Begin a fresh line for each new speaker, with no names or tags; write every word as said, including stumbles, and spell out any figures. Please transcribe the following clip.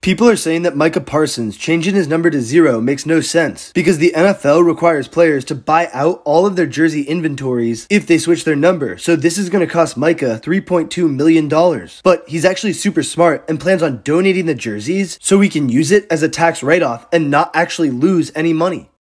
People are saying that Micah Parsons changing his number to zero makes no sense because the N F L requires players to buy out all of their jersey inventories if they switch their number, so this is going to cost Micah three point two million dollars. But he's actually super smart and plans on donating the jerseys so he can use it as a tax write-off and not actually lose any money.